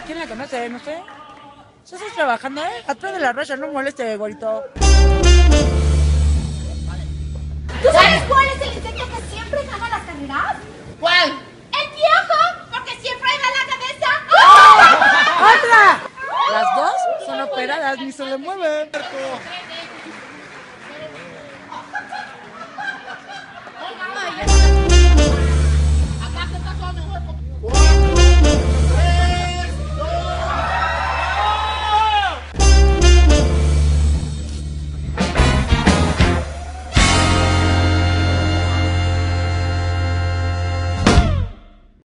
¿Quién la conoce? No sé. Yo estoy trabajando, ¿eh? Atrás de la raya, no moleste, güerito. ¿Tú sabes cuál es el insecto que siempre gana las carreras? ¿Cuál? ¡El piojo! Porque siempre va la cabeza. ¡Otra! Las dos son operadas, ni se le mueven.